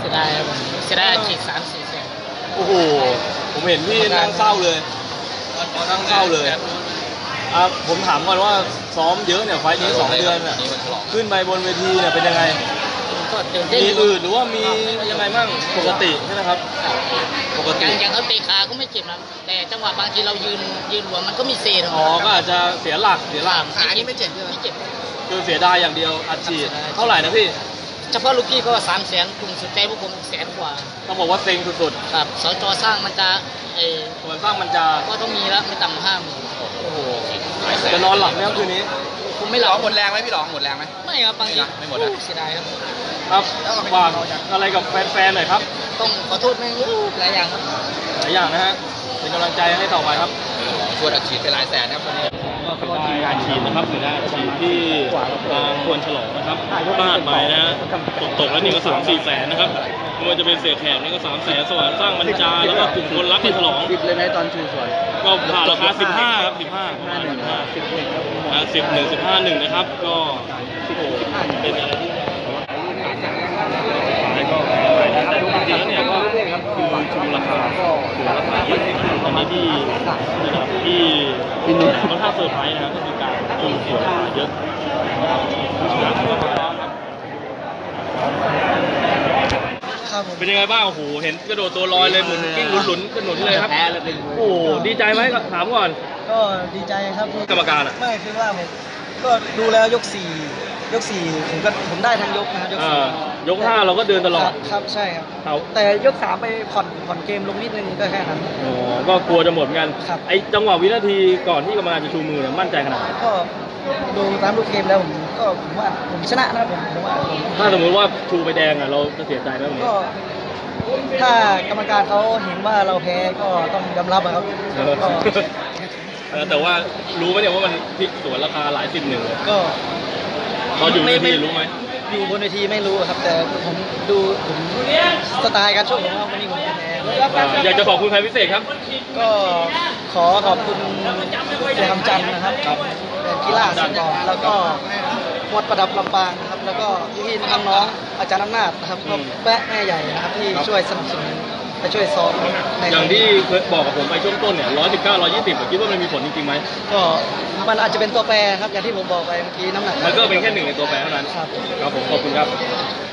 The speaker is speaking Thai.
สียดายครับผมเสียดายฉีด3-4 แสนโอ้โหผมเห็นพี่นั่งเศร้าเลยนั่งเศร้าเลยผมถามก่อนว่าซ้อมเยอะเนี่ยไฟล์นี้2 เดือนเนี่ยขึ้นไปบนเวทีเนี่ยเป็นยังไงก็ตื่นเต้นมีอื่นหรือว่ามียังไงบ้างปกติใช่ไหมครับปกติอย่างเขาเตะขาก็ไม่เจ็บนะแต่จังหวะบางทีเรายืนหัวมันก็มีเซนอ๋อก็อาจจะเสียหลักขานี่ไม่เจ็บใช่ไหมไม่เจ็บคือเสียดายอย่างเดียวอัดฉีดเท่าไหร่นะพี่เฉพาะลูกพี่ก็3 แสนกลุ่มสุดใจพวกผม1 แสนกว่าต้องบอกว่าเต็งสุดๆครับสจสร้างมันจะส่วนสร้างมันจะก็ต้องมีแล้วไม่ต่ำกว่า50,000 โอ้โหจะนอนหลับไหมครับคืนนี้ผมไม่หลับหมดแรงไหมพี่หลองหมดแรงไหมไม่ครับบางทีไม่หมดนะเสียดายครับครับฝากอะไรกับแฟนๆหน่อยครับต้องขอโทษไม่หลายอย่างครับหลายอย่างนะฮะเป็นกำลังใจให้ต่อไปครับชวนอัดฉีดไปหลายแสนครับวันนี้ก็ทีมงานฉีดนะครับหรือได้ฉีดที่ทางควรฉลองนะครับพลาดไปนะฮะตกแล้วนี่ก็3-4 แสนนะครับไม่ว่าจะเป็นเสียแขกนี่ก็3 แสนสว่างสร้างบรรจาแล้วก็กลุ่มคนรักที่ฉลองติดเลยไหมตอนชูสวนก็ผ่านราคา15ครับ11 นะครับก็เป็นอะไรที่ก็แต่จริงๆแล้วเนี่ยก็คือชูราคาถือราคาที่ตอนนี้ที่นะครับที่ค่อนข้างเซอร์ไพรส์นะครับก็คือการชูส่วนราคาเยอะเป็นยังไงบ้างโอ้โหเห็นกระโดดตัวลอยเลยหมุนกิ้งหลุนกระหนุนเลยครับโอ้ดีใจไหมถามก่อนก็ดีใจครับกรรมการไม่คือว่าผมก็ดูแล้วยก 4ผมได้ทั้งยกนะครับยก 5เราก็เดินตลอดครับใช่ครับแต่ยก 3ไปผ่อนเกมลงนิดนึงก็แค่นั้นอ๋อก็กลัวจะหมดเหมือนกันไอ้จังหวะวินาทีก่อนที่กรรมการจะชูมือเนี่ยมั่นใจขนาดไหนก็ดูตามรูปเกมแล้วผมว่าผมชนะนะครับผมว่าถ้าสมมติว่าชูไปแดงอ่ะเราจะเสียใจไหมก็ถ้ากรรมการเขาเห็นว่าเราแพ้ก็ต้องยอมรับครับแต่ว่ารู้ไหมเนี่ยว่ามันพลิกสวนราคาหลาย10เลยก็ตอนอยู่ในทีรู้ไหมอยู่บนเวทีไม่รู้ครับแต่ผมดูสไตล์การชกของเขาวันนี้ผมแพ้อยากจะขอบคุณใครพิเศษครับก็ขอบคุณเสียคำจันทร์นะครับกีฬาสกอร์แล้วก็วัดประดับลำปางนะครับแล้วก็พี่น้องอาจารย์อำนาจนะครับก็แม่ใหญ่นะครับที่ช่วยสนับสนุนและช่วยซ้อมอย่างที่เคยบอกกับผมไปช่วงต้นเนี่ย119 120คิดว่ามันมีผลจริงๆไหมก็มันอาจจะเป็นตัวแปรครับอย่างที่ผมบอกไปเมื่อกี้น้ำหนักมันก็เป็นแค่1ในตัวแปรเท่านั้นครับผมขอบคุณครับ